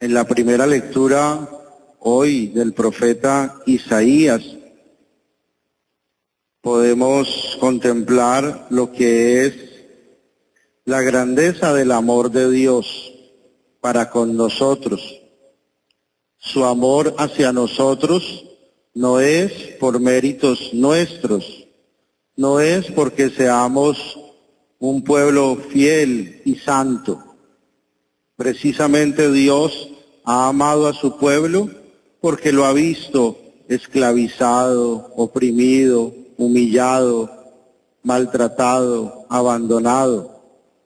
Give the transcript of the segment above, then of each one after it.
En la primera lectura hoy del profeta Isaías podemos contemplar lo que es la grandeza del amor de Dios para con nosotros. Su amor hacia nosotros no es por méritos nuestros, no es porque seamos un pueblo fiel y santo. Precisamente Dios ha amado a su pueblo porque lo ha visto esclavizado, oprimido, humillado, maltratado, abandonado.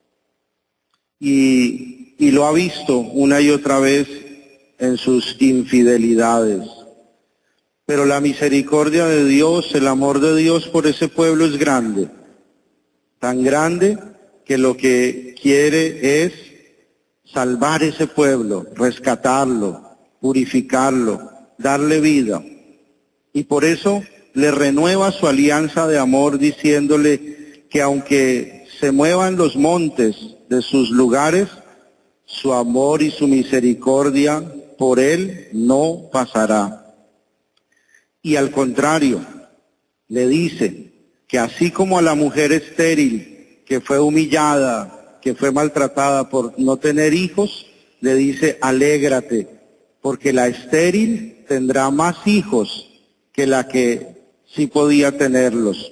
Y lo ha visto una y otra vez en sus infidelidades. Pero la misericordia de Dios, el amor de Dios por ese pueblo es grande. Tan grande que lo que quiere es salvar ese pueblo, rescatarlo, purificarlo, darle vida. Y por eso le renueva su alianza de amor diciéndole que aunque se muevan los montes de sus lugares, su amor y su misericordia por él no pasará. Y al contrario, le dice que así como a la mujer estéril que fue humillada, que fue maltratada por no tener hijos, le dice, alégrate, porque la estéril tendrá más hijos que la que sí podía tenerlos.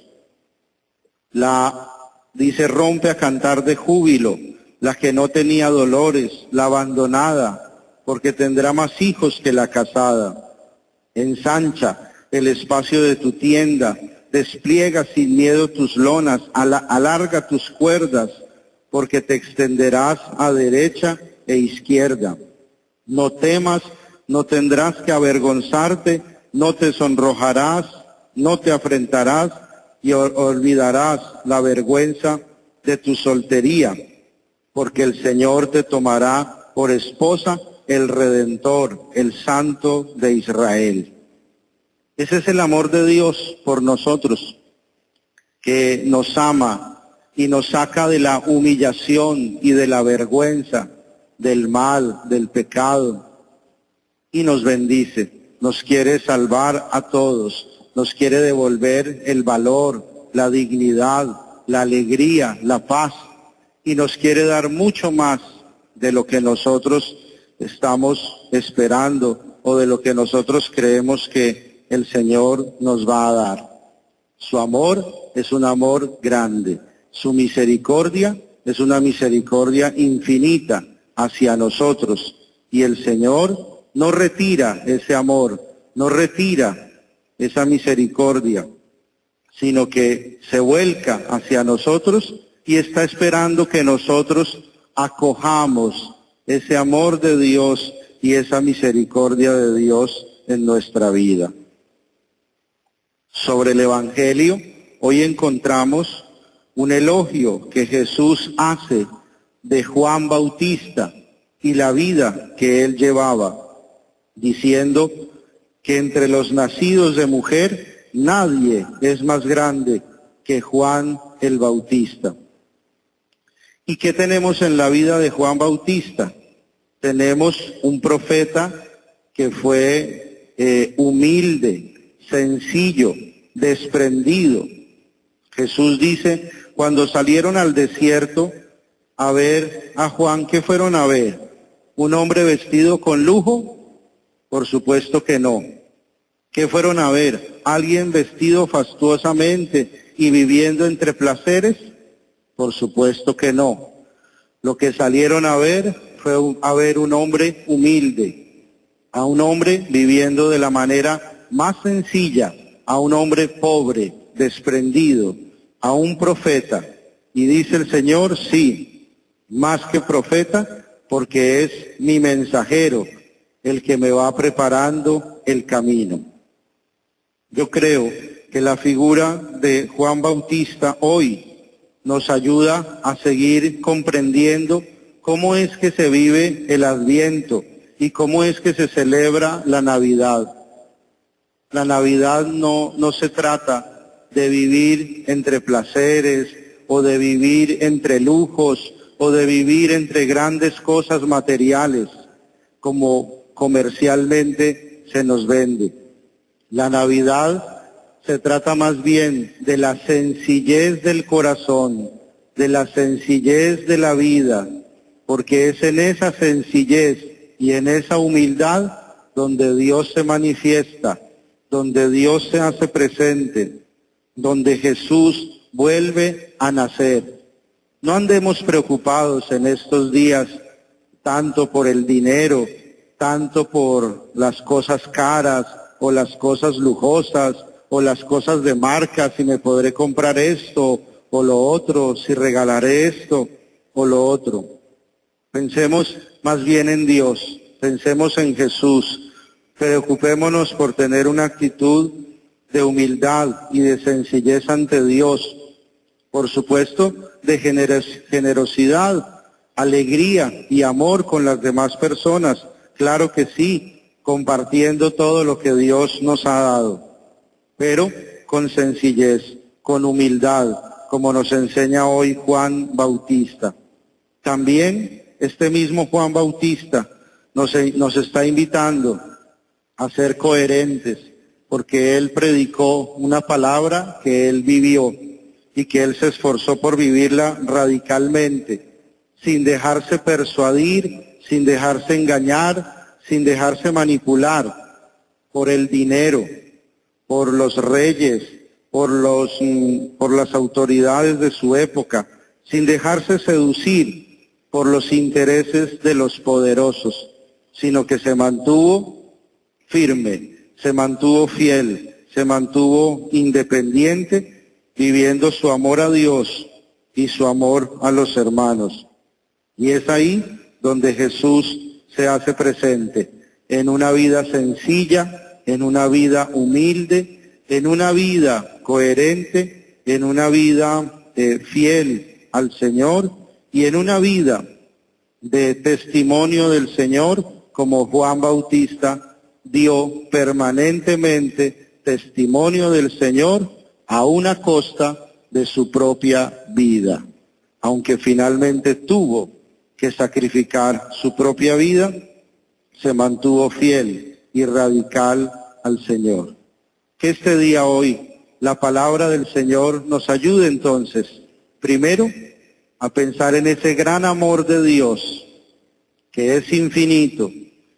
Dice, rompe a cantar de júbilo, la que no tenía dolores, la abandonada, porque tendrá más hijos que la casada. Ensancha el espacio de tu tienda, despliega sin miedo tus lonas, alarga tus cuerdas, porque te extenderás a derecha e izquierda. No temas, no tendrás que avergonzarte, no te sonrojarás, no te afrentarás y olvidarás la vergüenza de tu soltería, porque el Señor te tomará por esposa, el Redentor, el Santo de Israel. Ese es el amor de Dios por nosotros, que nos ama y nos saca de la humillación y de la vergüenza, del mal, del pecado, y nos bendice, nos quiere salvar a todos, nos quiere devolver el valor, la dignidad, la alegría, la paz, y nos quiere dar mucho más de lo que nosotros estamos esperando o de lo que nosotros creemos que el Señor nos va a dar. Su amor es un amor grande. Su misericordia es una misericordia infinita hacia nosotros. Y el Señor no retira ese amor, no retira esa misericordia, sino que se vuelca hacia nosotros y está esperando que nosotros acojamos ese amor de Dios y esa misericordia de Dios en nuestra vida. Sobre el Evangelio, hoy encontramos un elogio que Jesús hace de Juan Bautista y la vida que él llevaba, diciendo que entre los nacidos de mujer nadie es más grande que Juan el Bautista. ¿Y qué tenemos en la vida de Juan Bautista? Tenemos un profeta que fue humilde, sencillo, desprendido. Jesús dice, cuando salieron al desierto a ver a Juan, ¿qué fueron a ver? ¿Un hombre vestido con lujo? Por supuesto que no. ¿Qué fueron a ver? ¿Alguien vestido fastuosamente y viviendo entre placeres? Por supuesto que no. Lo que salieron a ver fue a ver un hombre humilde, a un hombre viviendo de la manera más sencilla, a un hombre pobre, desprendido, a un profeta. Y dice el Señor, sí, más que profeta, porque es mi mensajero, el que me va preparando el camino. Yo creo que la figura de Juan Bautista hoy nos ayuda a seguir comprendiendo cómo es que se vive el Adviento y cómo es que se celebra la Navidad. La Navidad no se trata de vivir entre placeres o de vivir entre lujos o de vivir entre grandes cosas materiales. como comercialmente se nos vende. La Navidad se trata más bien de la sencillez del corazón, de la sencillez de la vida, porque es en esa sencillez y en esa humildad donde Dios se manifiesta, donde Dios se hace presente, donde Jesús vuelve a nacer. No andemos preocupados en estos días tanto por el dinero, tanto por las cosas caras o las cosas lujosas o las cosas de marca, si me podré comprar esto o lo otro, si regalaré esto o lo otro. Pensemos más bien en Dios, pensemos en Jesús, preocupémonos por tener una actitud de humildad y de sencillez ante Dios, por supuesto, de generosidad, alegría y amor con las demás personas, claro que sí, compartiendo todo lo que Dios nos ha dado, pero con sencillez, con humildad, como nos enseña hoy Juan Bautista. También este mismo Juan Bautista nos está invitando a ser coherentes, porque él predicó una palabra que él vivió y que él se esforzó por vivirla radicalmente, sin dejarse persuadir, sin dejarse engañar, sin dejarse manipular por el dinero, por los reyes, por las autoridades de su época, sin dejarse seducir por los intereses de los poderosos, sino que se mantuvo firme, se mantuvo fiel, se mantuvo independiente, viviendo su amor a Dios y su amor a los hermanos. Y es ahí donde Jesús se hace presente, en una vida sencilla, en una vida humilde, en una vida coherente, en una vida fiel al Señor y en una vida de testimonio del Señor, como Juan Bautista dio permanentemente testimonio del Señor a una costa de su propia vida. Aunque finalmente tuvo que sacrificar su propia vida, se mantuvo fiel y radical al Señor. Que este día hoy la palabra del Señor nos ayude entonces, primero, a pensar en ese gran amor de Dios, que es infinito,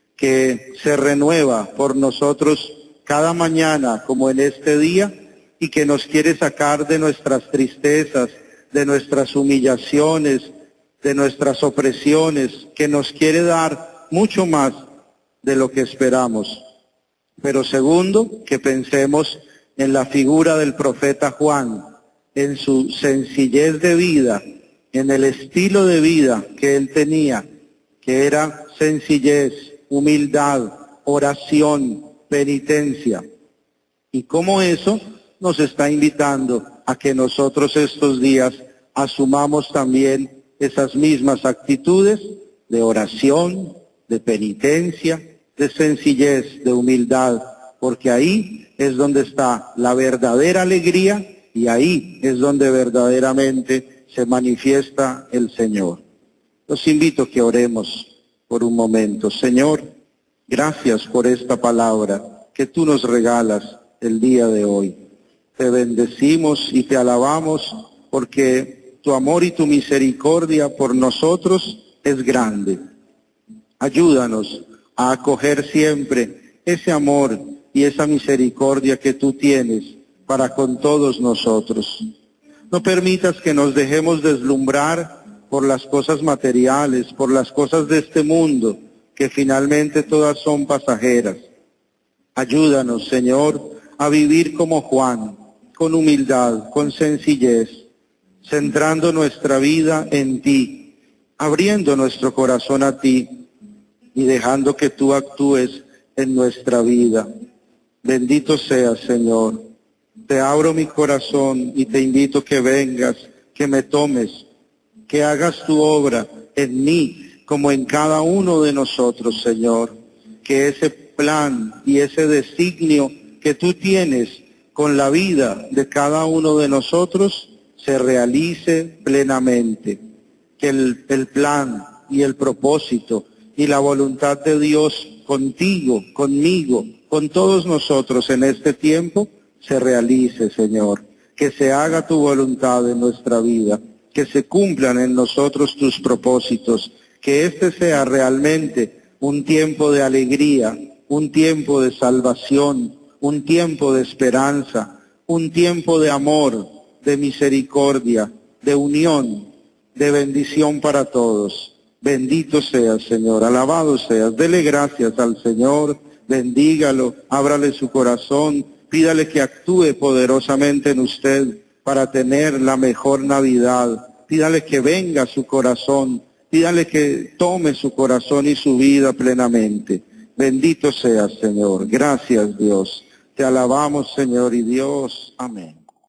que se renueva por nosotros cada mañana como en este día y que nos quiere sacar de nuestras tristezas, de nuestras humillaciones, de nuestras opresiones, que nos quiere dar mucho más de lo que esperamos. Pero segundo, que pensemos en la figura del profeta Juan, en su sencillez de vida, en el estilo de vida que él tenía, que era sencillez, humildad, oración, penitencia. Y cómo eso nos está invitando a que nosotros estos días asumamos también esas mismas actitudes de oración, de penitencia, de sencillez, de humildad, porque ahí es donde está la verdadera alegría y ahí es donde verdaderamente se manifiesta el Señor. Los invito a que oremos por un momento. Señor, gracias por esta palabra que tú nos regalas el día de hoy. Te bendecimos y te alabamos porque tu amor y tu misericordia por nosotros es grande. Ayúdanos a acoger siempre ese amor y esa misericordia que tú tienes para con todos nosotros. No permitas que nos dejemos deslumbrar por las cosas materiales, por las cosas de este mundo, que finalmente todas son pasajeras. Ayúdanos, Señor, a vivir como Juan, con humildad, con sencillez, centrando nuestra vida en ti, abriendo nuestro corazón a ti y dejando que tú actúes en nuestra vida. Bendito seas, Señor. Te abro mi corazón y te invito que vengas, que me tomes, que hagas tu obra en mí como en cada uno de nosotros, Señor. Que ese plan y ese designio que tú tienes con la vida de cada uno de nosotros se realice plenamente. Que el plan y el propósito y la voluntad de Dios contigo, conmigo, con todos nosotros en este tiempo se realice, Señor. Que se haga tu voluntad en nuestra vida, que se cumplan en nosotros tus propósitos, que este sea realmente un tiempo de alegría, un tiempo de salvación, un tiempo de esperanza, un tiempo de amor, de misericordia, de unión, de bendición para todos. Bendito seas, Señor, alabado seas. Dele gracias al Señor, bendígalo, ábrale su corazón, pídale que actúe poderosamente en usted para tener la mejor Navidad. Pídale que venga a su corazón, pídale que tome su corazón y su vida plenamente. Bendito seas, Señor. Gracias, Dios. Te alabamos, Señor y Dios. Amén.